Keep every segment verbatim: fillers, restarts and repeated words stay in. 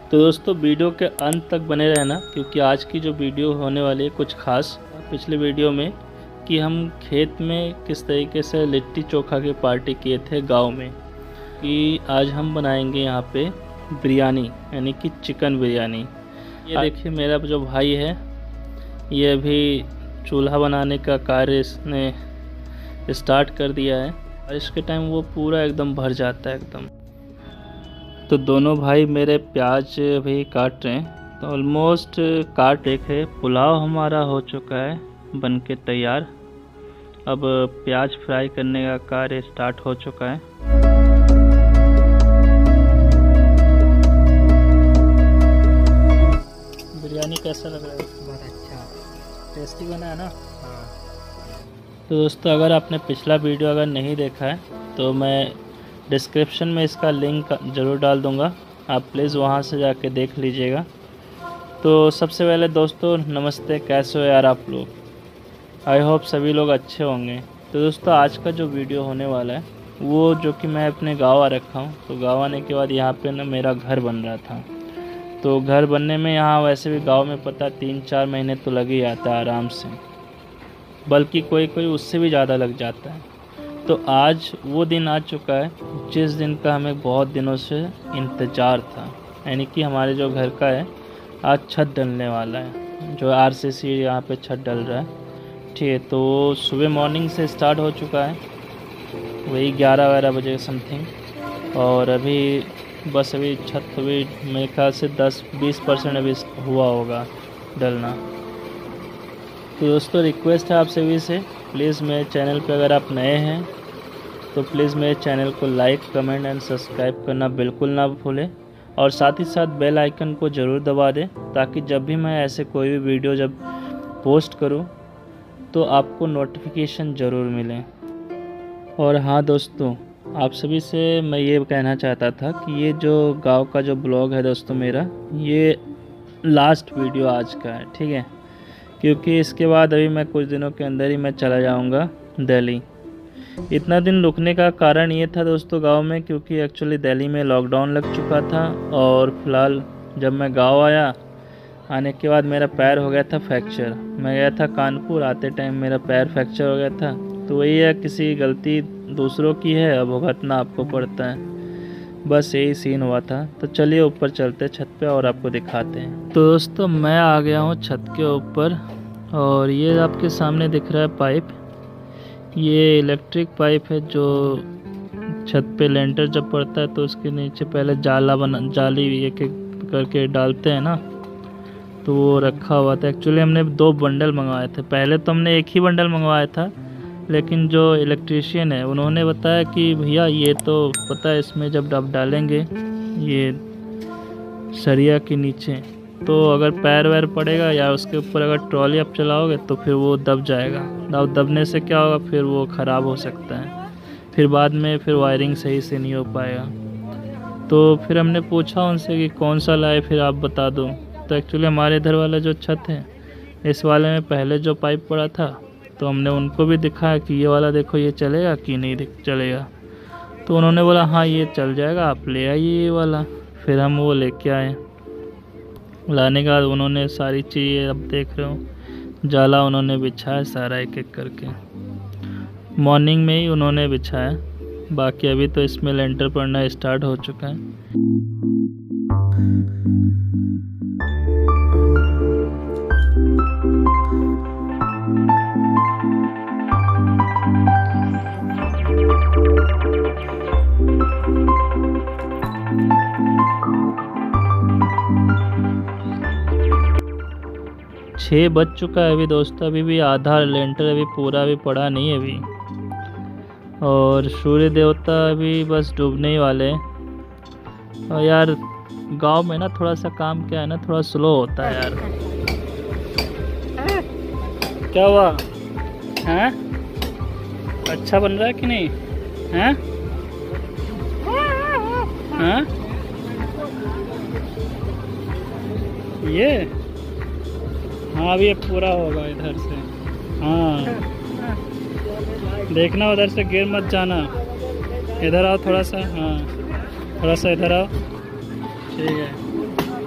तो दोस्तों वीडियो के अंत तक बने रहना, क्योंकि आज की जो वीडियो होने वाली है कुछ खास। पिछले वीडियो में कि हम खेत में किस तरीके से लिट्टी चोखा की पार्टी किए थे गांव में, कि आज हम बनाएंगे यहाँ पे बिरयानी, यानी कि चिकन बिरयानी। ये देखिए मेरा जो भाई है, ये अभी चूल्हा बनाने का कार्य इसने स्टार्ट कर दिया है। बारिश के टाइम वो पूरा एकदम भर जाता है एकदम। तो दोनों भाई मेरे प्याज भी काट रहे हैं, तो ऑलमोस्ट काट एक है। पुलाव हमारा हो चुका है बन के तैयार। अब प्याज फ्राई करने का कार्य स्टार्ट हो चुका है। बिरयानी कैसा लग रहा है? बहुत अच्छा, टेस्टी बना है ना? हाँ। तो दोस्तों अगर आपने पिछला वीडियो अगर नहीं देखा है तो मैं डिस्क्रिप्शन में इसका लिंक ज़रूर डाल दूंगा, आप प्लीज़ वहां से जाके देख लीजिएगा। तो सबसे पहले दोस्तों नमस्ते, कैसे हो यार आप लोग? आई होप सभी लोग अच्छे होंगे। तो दोस्तों आज का जो वीडियो होने वाला है वो जो कि मैं अपने गाँव आ रखा हूँ। तो गाँव आने के बाद यहाँ पे ना मेरा घर बन रहा था। तो घर बनने में यहाँ वैसे भी गाँव में पता तीन चार महीने तो लग ही जाता है आराम से, बल्कि कोई कोई उससे भी ज़्यादा लग जाता है। तो आज वो दिन आ चुका है जिस दिन का हमें बहुत दिनों से इंतज़ार था, यानी कि हमारे जो घर का है आज छत डलने वाला है, जो आरसीसी यहाँ पे छत डल रहा है। ठीक है, तो सुबह मॉर्निंग से स्टार्ट हो चुका है, वही ग्यारह बारह बजे समथिंग। और अभी बस अभी छत अभी मेरे ख्याल से दस बीस परसेंट अभी हुआ होगा डलना। तो दोस्तों रिक्वेस्ट है आप सभी से, प्लीज़ मेरे चैनल पे अगर आप नए हैं तो प्लीज़ मेरे चैनल को लाइक कमेंट एंड सब्सक्राइब करना बिल्कुल ना भूलें, और साथ ही साथ बेल आइकन को ज़रूर दबा दें, ताकि जब भी मैं ऐसे कोई भी वीडियो जब पोस्ट करूं तो आपको नोटिफिकेशन ज़रूर मिले। और हाँ दोस्तों, आप सभी से मैं ये कहना चाहता था कि ये जो गांव का जो ब्लॉग है दोस्तों मेरा, ये लास्ट वीडियो आज का है, ठीक है? क्योंकि इसके बाद अभी मैं कुछ दिनों के अंदर ही मैं चला जाऊंगा दिल्ली। इतना दिन रुकने का कारण ये था दोस्तों गांव में, क्योंकि एक्चुअली दिल्ली में लॉकडाउन लग चुका था। और फिलहाल जब मैं गांव आया, आने के बाद मेरा पैर हो गया था फ्रैक्चर। मैं गया था कानपुर, आते टाइम मेरा पैर फ्रैक्चर हो गया था। तो वही है, किसी गलती दूसरों की है, अब भुगतना आपको पड़ता है। बस यही सीन हुआ था। तो चलिए ऊपर चलते छत पे और आपको दिखाते हैं। तो दोस्तों मैं आ गया हूँ छत के ऊपर, और ये आपके सामने दिख रहा है पाइप, ये इलेक्ट्रिक पाइप है जो छत पे लेंटर जब पड़ता है तो उसके नीचे पहले जाला बना जाली एक एक करके डालते हैं ना, तो वो रखा हुआ था। एक्चुअली हमने दो बंडल मंगवाए थे। पहले तो हमने एक ही बंडल मंगवाया था, लेकिन जो इलेक्ट्रीशियन है उन्होंने बताया कि भैया ये तो पता है इसमें जब आप डालेंगे ये सरिया के नीचे, तो अगर पैर वैर पड़ेगा या उसके ऊपर अगर ट्रॉली आप चलाओगे तो फिर वो दब जाएगा। और दबने से क्या होगा, फिर वो ख़राब हो सकता है, फिर बाद में फिर वायरिंग सही से नहीं हो पाएगा। तो फिर हमने पूछा उनसे कि कौन सा लाए, फिर आप बता दो। तो एक्चुअली हमारे इधर वाला जो छत है, इस वाले में पहले जो पाइप पड़ा था, तो हमने उनको भी दिखाया कि ये वाला देखो ये चलेगा कि नहीं चलेगा। तो उन्होंने बोला हाँ ये चल जाएगा, आप ले आइए ये वाला। फिर हम वो लेके आए। लाने के बाद उन्होंने सारी चीज़ें, अब देख रहे हो जाला उन्होंने बिछाया सारा एक एक करके। मॉर्निंग में ही उन्होंने बिछाया, बाकी अभी तो इसमें लेंटर पड़ना स्टार्ट हो चुका है। छः बज चुका है अभी दोस्तों, अभी भी आधा लेंटर अभी पूरा भी पड़ा नहीं है अभी, और सूर्य देवता अभी बस डूबने ही वाले हैं। और यार गांव में ना थोड़ा सा काम क्या है ना, थोड़ा स्लो होता है यार। क्या हुआ हैं? अच्छा बन रहा है कि नहीं हैं? हैं? ये हाँ अभी ये पूरा होगा इधर से। हाँ देखना उधर से गिर मत जाना, इधर आओ थोड़ा सा। हाँ थोड़ा सा इधर आओ, ठीक है।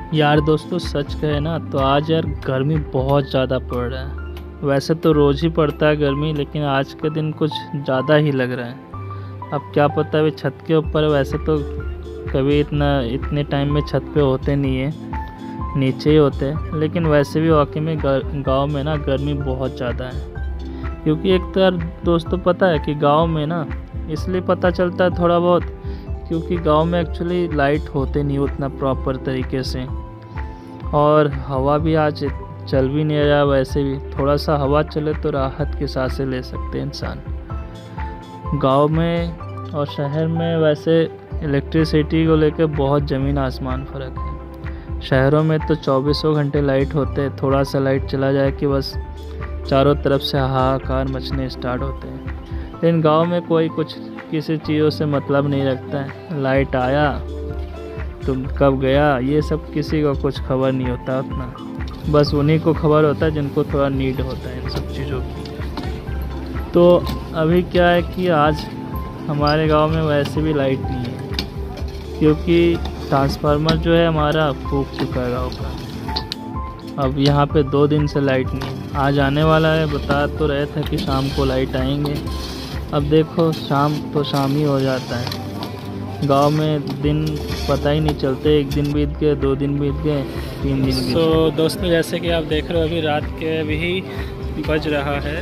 यार दोस्तों सच कहे ना तो आज यार गर्मी बहुत ज़्यादा पड़ रहा है। वैसे तो रोज़ ही पड़ता है गर्मी, लेकिन आज के दिन कुछ ज़्यादा ही लग रहा है। अब क्या पता है, छत के ऊपर वैसे तो कभी इतना इतने टाइम में छत पे होते नहीं है, नीचे ही होते हैं, लेकिन वैसे भी वाकई में गांव में ना गर्मी बहुत ज़्यादा है। क्योंकि एक तो यार दोस्तों पता है कि गांव में ना इसलिए पता चलता है थोड़ा बहुत, क्योंकि गांव में एक्चुअली लाइट होते नहीं उतना प्रॉपर तरीके से, और हवा भी आज चल भी नहीं रहा। वैसे भी थोड़ा सा हवा चले तो राहत की सांसें ले सकते हैं इंसान। गांव में और शहर में वैसे इलेक्ट्रिसिटी को लेकर बहुत ज़मीन आसमान फ़र्क है। शहरों में तो चौबीसों घंटे लाइट होते हैं, थोड़ा सा लाइट चला जाए कि बस चारों तरफ से हाहाकार मचने स्टार्ट होते हैं। लेकिन गांव में कोई कुछ किसी चीज़ों से मतलब नहीं रखता है। लाइट आया तुम कब गया, ये सब किसी को कुछ खबर नहीं होता उतना, बस उन्हीं को खबर होता है जिनको थोड़ा नीड होता है इन सब चीज़ों की। तो अभी क्या है कि आज हमारे गांव में वैसे भी लाइट नहीं है, क्योंकि ट्रांसफार्मर जो है हमारा फूक चुका है गाँव का। अब यहाँ पे दो दिन से लाइट नहीं है। आज आने वाला है, बता तो रहे थे कि शाम को लाइट आएंगे। अब देखो शाम तो शाम ही हो जाता है। गांव में दिन पता ही नहीं चलते, एक दिन बीत गए, दो दिन बीत गए, तीन दिन बीत गए। तो दोस्तों जैसे कि आप देख रहे हो अभी रात के अभी बज रहा है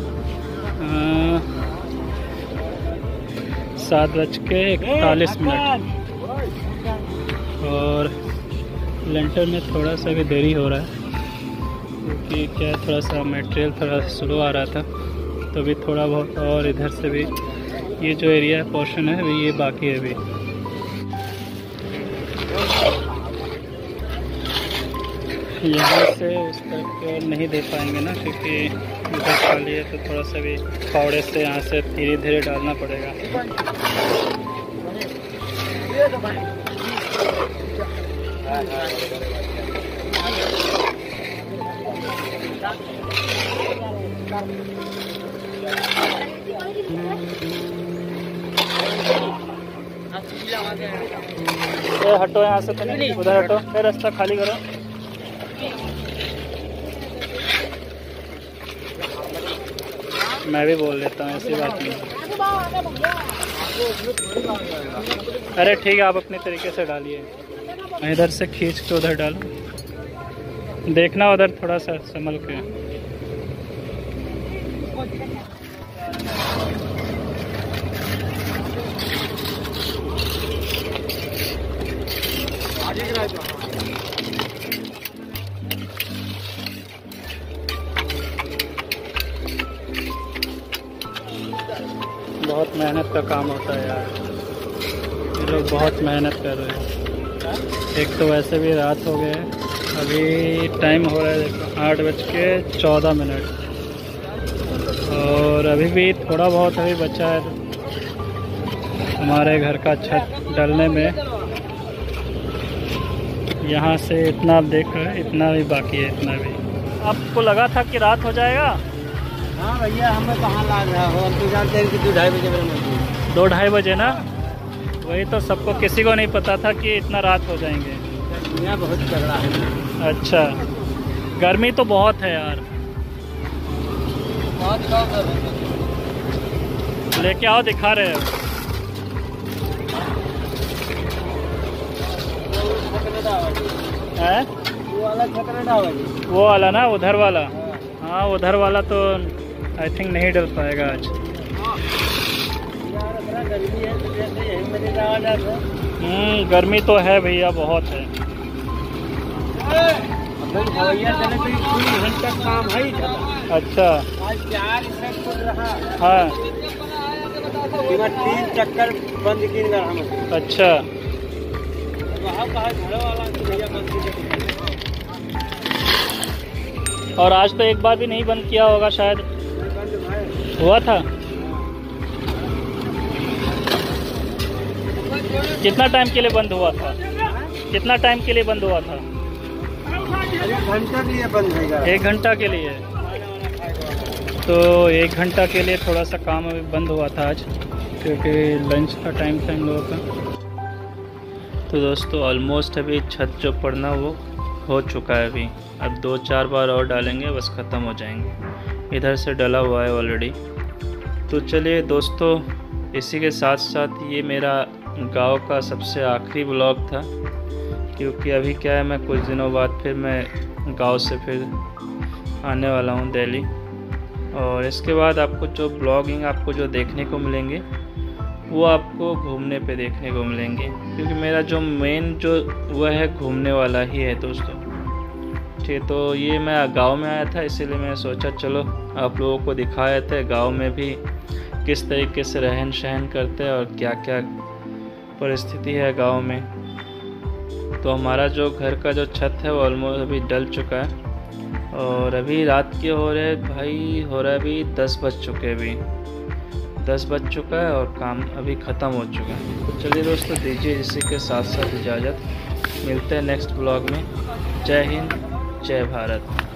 सात बज के इकतालीस मिनट, और लेंटर में थोड़ा सा भी देरी हो रहा है, क्योंकि क्या थोड़ा सा मटेरियल थोड़ा स्लो आ रहा था, तो अभी थोड़ा बहुत, और इधर से भी ये जो एरिया पोर्शन है अभी ये बाकी है। अभी यहाँ से उस तक नहीं दे पाएंगे ना, क्योंकि इधर खाली है, तो थोड़ा सा भी फावड़े से यहाँ से धीरे धीरे डालना पड़ेगा। ए, हटो यहाँ से, तो उधर हटो, फिर रास्ता खाली करो। मैं भी बोल देता हूँ, ऐसी बात नहीं। अरे ठीक है, आप अपने तरीके से डालिए, इधर से खींच के उधर डालो, देखना उधर थोड़ा सा संभल के। बहुत मेहनत का काम होता है यार, ये लोग बहुत मेहनत कर रहे हैं। एक तो वैसे भी रात हो गए, अभी टाइम हो रहा है देखो आठ बज के चौदह मिनट, और अभी भी थोड़ा बहुत अभी बचा है हमारे घर का छत डलने में। यहाँ से इतना आप देख रहे हैं, इतना भी बाकी है, इतना भी। आपको लगा था कि रात हो जाएगा? हाँ भैया, हमें कहाँ लग रहा हो, अब तो जानते हैं कि दो ढाई बजे बजे दो ढाई बजे ना, वही तो सबको, किसी को नहीं पता था कि इतना रात हो जाएंगे। यहाँ बहुत तगड़ा है। अच्छा, गर्मी तो बहुत है यार, बहुत गर्मी। लेके आओ, दिखा रहे हो। है वो वाला छकड़ा, वो वाला ना, उधर वाला। हाँ उधर वाला तो आई थिंक नहीं डल पाएगा आज। हम्म गर्मी तो है भैया, बहुत है। घंटा काम है। अच्छा, हाँ तीन चक्कर बंद की। अच्छा, और आज तो एक बार भी नहीं बंद किया होगा शायद, हुआ था। कितना टाइम के लिए बंद हुआ था? कितना टाइम के लिए बंद हुआ था? घंटा के लिए बंद है। एक घंटा के लिए। तो एक घंटा के लिए थोड़ा सा काम अभी बंद हुआ था आज, क्योंकि लंच का टाइम था इन लोगों का। तो दोस्तों ऑलमोस्ट अभी छत जो पड़ना वो हो चुका है अभी। अब दो चार बार और डालेंगे, बस ख़त्म हो जाएंगे। इधर से डला हुआ है ऑलरेडी। तो चलिए दोस्तों, इसी के साथ साथ ये मेरा गांव का सबसे आखिरी ब्लॉग था, क्योंकि अभी क्या है, मैं कुछ दिनों बाद फिर मैं गांव से फिर आने वाला हूं दिल्ली। और इसके बाद आपको जो ब्लॉगिंग आपको जो देखने को मिलेंगे वो आपको घूमने पे देखने को मिलेंगे, क्योंकि मेरा जो मेन जो वह है घूमने वाला ही है दोस्तों। ठीक, तो ये मैं गांव में आया था, इसीलिए मैंने सोचा चलो आप लोगों को दिखाए थे गांव में भी किस तरीके से रहन सहन करते हैं और क्या क्या परिस्थिति है गांव में। तो हमारा जो घर का जो छत है वो ऑलमोस्ट अभी डल चुका है, और अभी रात के हो रहे भाई हो रहा है अभी दस बज चुके हैं, अभी दस बज चुका है और काम अभी ख़त्म हो चुका है। तो चलिए दोस्तों, दीजिए इसी के साथ साथ इजाज़त, मिलते हैं नेक्स्ट ब्लॉग में। जय हिंद, जय भारत।